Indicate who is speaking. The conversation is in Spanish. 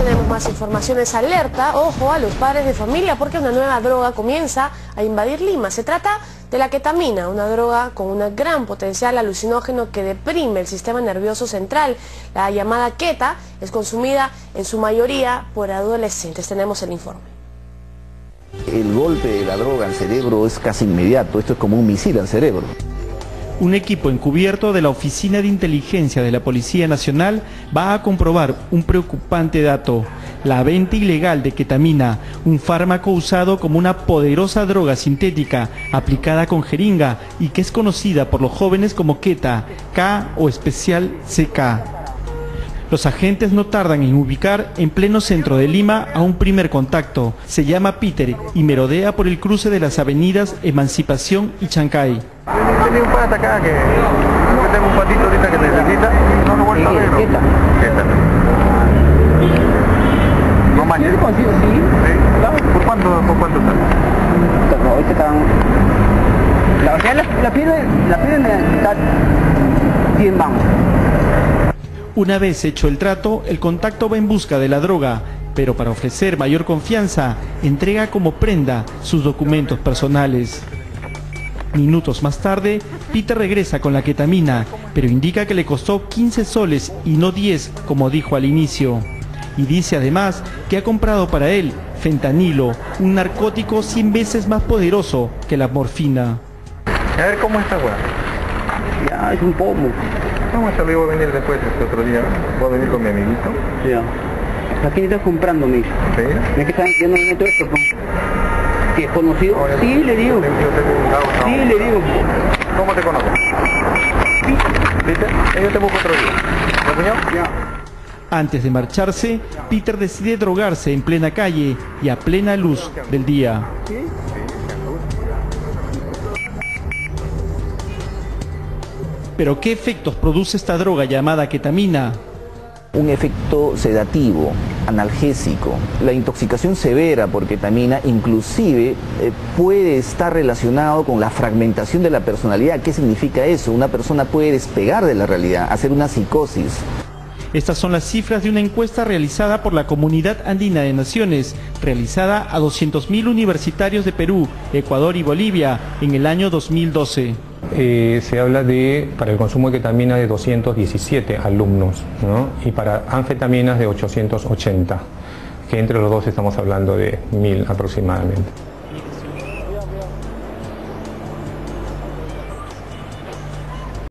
Speaker 1: tenemos más informaciones. Alerta, ojo, a los padres de familia porque una nueva droga comienza a invadir Lima. Se trata de la ketamina, una droga con un gran potencial alucinógeno que deprime el sistema nervioso central. La llamada keta es consumida en su mayoría por adolescentes. Tenemos el informe.
Speaker 2: El golpe de la droga al cerebro es casi inmediato, esto es como un misil al cerebro.
Speaker 3: Un equipo encubierto de la Oficina de Inteligencia de la Policía Nacional va a comprobar un preocupante dato: la venta ilegal de ketamina, un fármaco usado como una poderosa droga sintética aplicada con jeringa y que es conocida por los jóvenes como keta, K o especial CK. Los agentes no tardan en ubicar en pleno centro de Lima a un primer contacto. Se llama Peter y merodea por el cruce de las avenidas Emancipación y Chancay.
Speaker 4: Tenía un pata acá que tengo un patito ahorita que necesita, no lo vuelvo a ver. ¿Qué no más? ¿Sí consigo? Sí. ¿Por cuánto está?
Speaker 5: No, ahorita están... La piden está 100 vamos.
Speaker 3: Una vez hecho el trato, el contacto va en busca de la droga, pero para ofrecer mayor confianza, entrega como prenda sus documentos personales. Minutos más tarde, Peter regresa con la ketamina, pero indica que le costó 15 soles y no 10, como dijo al inicio. Y dice además que ha comprado para él fentanilo, un narcótico 100 veces más poderoso que la morfina.
Speaker 4: A ver cómo está, weón.
Speaker 5: Ya, es un pomo.
Speaker 4: ¿Cómo está? Voy a venir después este otro día. Voy a venir con mi amiguito.
Speaker 5: Ya. ¿A quién estás comprando, mi hijo?
Speaker 4: ¿Sí?
Speaker 5: ¿Es que están diciendo todo esto? ¿Que es conocido? Sí, le digo. Sí, le digo.
Speaker 4: ¿Cómo te conozco? ¿Viste? Yo te busco otro día. ¿Lo señor? Ya.
Speaker 3: Antes de marcharse, Peter decide drogarse en plena calle y a plena luz del día. ¿Pero qué efectos produce esta droga llamada ketamina?
Speaker 2: Un efecto sedativo, analgésico. La intoxicación severa por ketamina inclusive puede estar relacionado con la fragmentación de la personalidad. ¿Qué significa eso? Una persona puede despegar de la realidad, hacer una psicosis.
Speaker 3: Estas son las cifras de una encuesta realizada por la Comunidad Andina de Naciones, realizada a 200.000 universitarios de Perú, Ecuador y Bolivia en el año 2012.
Speaker 6: Se habla para el consumo de ketamina de 217 alumnos, ¿no? Y para anfetaminas de 880, que entre los dos estamos hablando de 1000 aproximadamente.